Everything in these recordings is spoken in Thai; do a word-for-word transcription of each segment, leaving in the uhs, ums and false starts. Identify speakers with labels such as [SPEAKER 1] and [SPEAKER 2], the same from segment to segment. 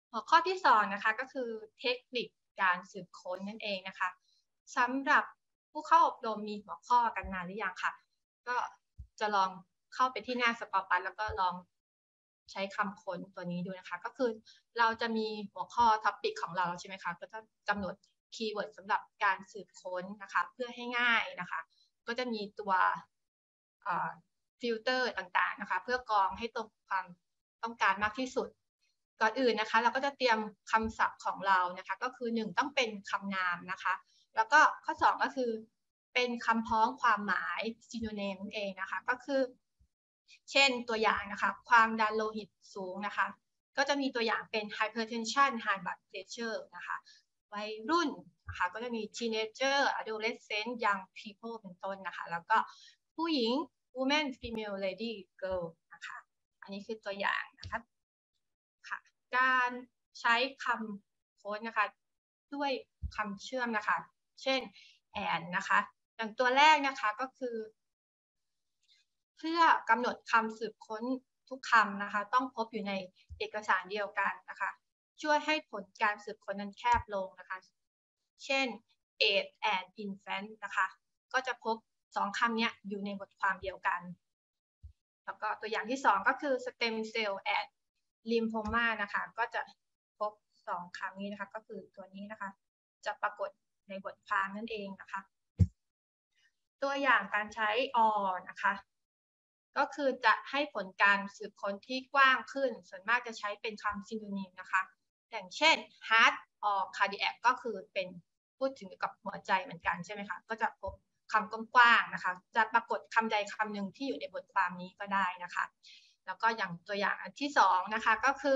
[SPEAKER 1] หัวข้อที่สองนะคะก็คือเทคนิคการสืบค้นนั่นเองนะคะสำหรับผู้เข้าอบรมมีหัวข้อกันนานหรือยังค่ะก็จะลองเข้าไปที่หน้าสกอร์ปัสแล้วก็ลองใช้คำค้นตัวนี้ดูนะคะก็คือเราจะมีหัวข้อท็อปิกของเราใช่ไหมคะก็จะกำหนดคีย์เวิร์ดสำหรับการสืบค้นนะคะเพื่อให้ง่ายนะคะก็จะมีตัวฟิลเตอร์ต่างๆนะคะเพื่อกรองให้ตรงความต้องการมากที่สุดก่อนอื่นนะคะเราก็จะเตรียมคำศัพท์ของเรานะคะก็คือหนึ่งต้องเป็นคำนามนะคะแล้วก็ข้อสองก็คือเป็นคำพ้องความหมาย synonym เองนะคะก็คือเช่นตัวอย่างนะคะความดันโลหิตสูงนะคะก็จะมีตัวอย่างเป็น hypertension high blood pressure นะคะวัยรุ่นนะคะก็จะมี teenager adolescent young people เป็นต้นนะคะแล้วก็ผู้หญิง woman female lady girl นะคะอันนี้คือตัวอย่างนะคะค่ะการใช้คำโค้ดนะคะด้วยคำเชื่อมนะคะเช่น and นะคะอย่างตัวแรกนะคะก็คือเพื่อกำหนดคำสืบค้นทุกคำนะคะต้องพบอยู่ในเอกสารเดียวกันนะคะช่วยให้ผลการสืบค้นนั้นแคบลงนะคะเช่น age and infant นะคะก็จะพบสองคำนี้อยู่ในบทความเดียวกันแล้วก็ตัวอย่างที่สองก็คือ stem cell and lymphoma นะคะก็จะพบสองคำนี้นะคะก็คือตัวนี้นะคะจะปรากฏในบทความนั่นเองนะคะตัวอย่างการใช้ or นะคะก็คือจะให้ผลการสืบค้นที่กว้างขึ้นส่วนมากจะใช้เป็นคำ synonym นะคะอย่างเช่น heart or cardiac ก็คือเป็นพูดถึงกับหัวใจเหมือนกันใช่ไหมคะก็จะพบคำกว้างๆนะคะจะปรากฏคำใดคำหนึ่งที่อยู่ในบทความนี้ก็ได้นะคะแล้วก็อย่างตัวอย่างอันที่สองนะคะก็คือ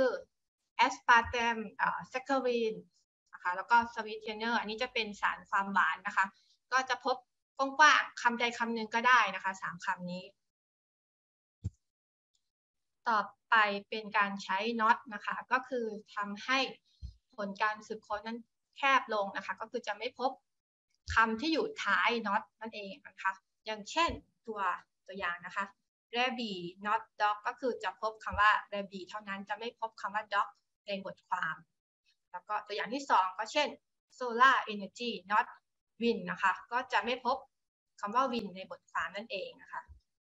[SPEAKER 1] aspartame saccharine นะคะแล้วก็ sweetener อันนี้จะเป็นสารความหวานนะคะก็จะพบกว้างๆคำใดคำหนึ่งก็ได้นะคะสามคำนี้ต่อไปเป็นการใช้ not นะคะก็คือทำให้ผลการสืบค้นนั้นแคบลงนะคะก็คือจะไม่พบคำที่อยู่ท้าย not นั่นเองนะคะอย่างเช่นตัวตัวอย่างนะคะ rabbit not dog ก็คือจะพบคำว่า rabbit เท่านั้นจะไม่พบคำว่า dog ในบทความแล้วก็ตัวอย่างที่สองก็เช่น solar energy not wind นะคะก็จะไม่พบคำว่า wind ในบทความนั่นเองนะคะ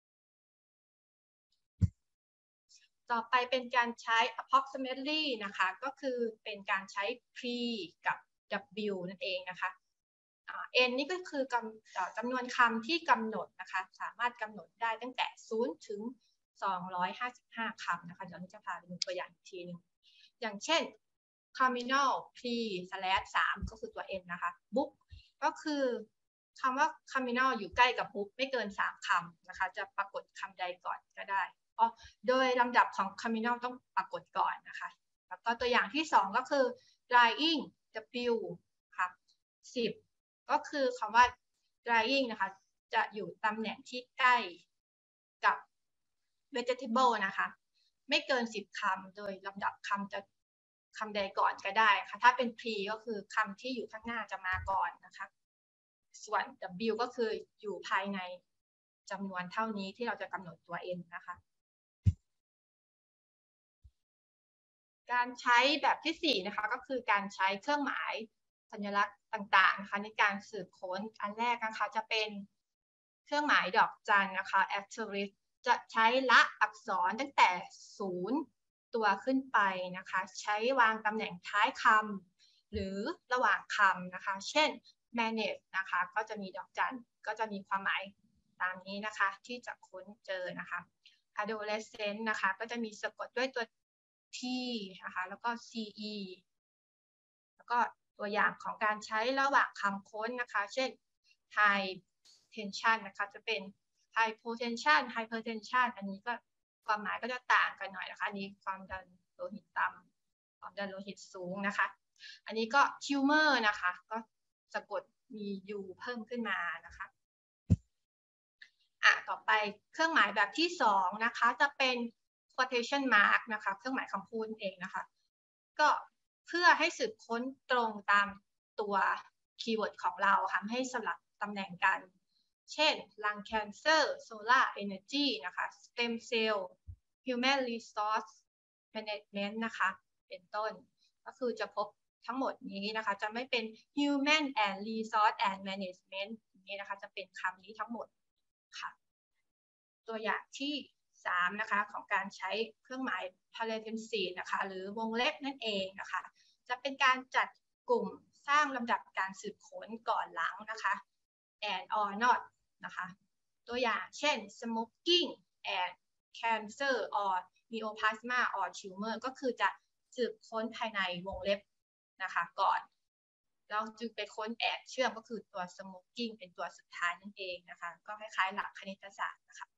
[SPEAKER 1] ต่อไปเป็นการใช้ approximately นะคะก็คือเป็นการใช้ pre กับ w นั่นเองนะคะ n นี่ก็คือจำนวนคำที่กำหนดนะคะสามารถกำหนดได้ตั้งแต่ศูนย์ถึงสองร้อยห้าสิบห้าคำนะคะเดี๋ยวจะพาไปดูตัวอย่างอีกทีนึงอย่างเช่น communal pre slash สามก็คือตัว n นะคะ book ก็คือคำว่า communal อยู่ใกล้กับ book ไม่เกินสามคำนะคะจะปรากฏคำใดก่อนก็ได้โดยลำดับของ communal ต้องปรากฏก่อนนะคะแล้วก็ตัวอย่างที่สองก็คือ drying w ค่ะสิบก็คือคำว่า drying นะคะจะอยู่ตำแหน่งที่ใกล้กับ vegetable นะคะไม่เกินสิบคำโดยลำดับคำจะคำใดก่อนก็ได้ค่ะถ้าเป็น pre ก็คือคำที่อยู่ข้างหน้าจะมาก่อนนะคะส่วน w ก็คืออยู่ภายในจำนวนเท่านี้ที่เราจะกำหนดตัว n นะคะการใช้แบบที่สี่นะคะก็คือการใช้เครื่องหมายสัญลักษณ์ต่างๆนะคะในการสืบค้นอันแรกนะคะจะเป็นเครื่องหมายดอกจันนะคะ asterisk จะใช้ละอักษรตั้งแต่ศูนย์ตัวขึ้นไปนะคะใช้วางตำแหน่งท้ายคำหรือระหว่างคำนะคะเช่น manage นะคะก็จะมีดอกจันก็จะมีความหมายตามนี้นะคะที่จะค้นเจอนะคะ adolescent นะคะก็จะมีสะกดด้วยตัว T นะคะแล้วก็ ซี อี แล้วก็ตัวอย่างของการใช้ระหว่างคำค้นนะคะเช่น high tension นะคะจะเป็น high potential hypertension อันนี้ก็ความหมายก็จะต่างกันหน่อยนะคะอันนี้ความดันโลหิตต่ำความดันโลหิตสูงนะคะอันนี้ก็ tumor นะคะก็สะกดมี u เพิ่มขึ้นมานะคะอ่ะต่อไปเครื่องหมายแบบที่สองนะคะจะเป็น quotation mark นะคะเครื่องหมายคำพูดเองนะคะก็เพื่อให้สืบค้นตรงตามตัวคีย์เวิร์ดของเราค่ะให้สลับตำแหน่งกันเช่น lung cancer solar energy นะคะ stem cell human resource management นะคะเป็นต้นก็คือจะพบทั้งหมดนี้นะคะจะไม่เป็น human and resource and management นี้นะคะจะเป็นคำนี้ทั้งหมดค่ะตัวอย่างที่สามนะคะของการใช้เครื่องหมาย parenthesis นะคะหรือวงเล็บนั่นเองนะคะจะเป็นการจัดกลุ่มสร้างลำดับการสืบค้นก่อนหลังนะคะ and or not นะคะตัวอย่างเช่น smoking and cancer or neoplasma or tumor ก็คือจะสืบค้นภายในวงเล็บนะคะก่อนเราจึงไปค้นแอบเชื่อมก็คือตัว smoking เป็นตัวสุดท้ายนั่นเองนะคะก็คล้ายๆหลักคณิตศาสตร์นะคะ